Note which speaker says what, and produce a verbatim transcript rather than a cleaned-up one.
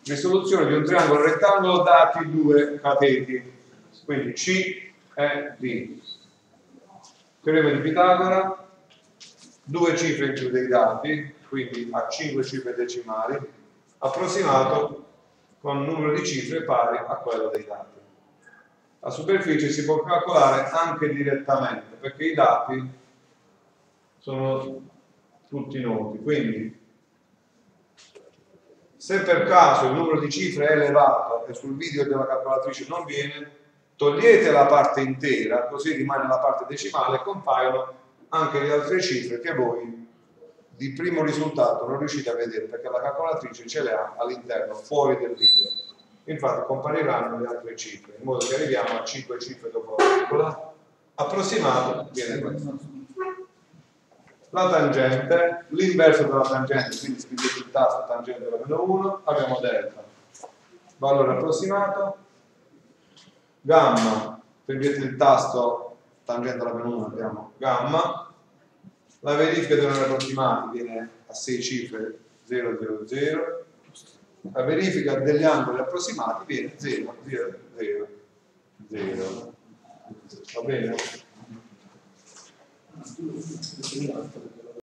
Speaker 1: risoluzione di un triangolo rettangolo dati due cateti, quindi C e D. Teorema di Pitagora, due cifre in più dei dati, quindi a cinque cifre decimali, approssimato con un numero di cifre pari a quello dei dati. La superficie si può calcolare anche direttamente, perché i dati sono tutti noti, quindi se per caso il numero di cifre è elevato e sul video della calcolatrice non viene, togliete la parte intera, così rimane la parte decimale e compaiono anche le altre cifre che voi di primo risultato non riuscite a vedere, perché la calcolatrice ce le ha all'interno, fuori del video. Infatti compariranno le altre cifre, in modo che arriviamo a cinque cifre dopo la virgola. Approssimato viene questo. La tangente, l'inverso della tangente, quindi scrivete il tasto tangente alla meno uno, abbiamo delta, valore approssimato, gamma, scrivete il tasto tangente alla meno uno, abbiamo gamma, la verifica dei valori approssimati viene a sei cifre zero zero zero, la verifica degli angoli approssimati viene zero zero zero zero. Va bene?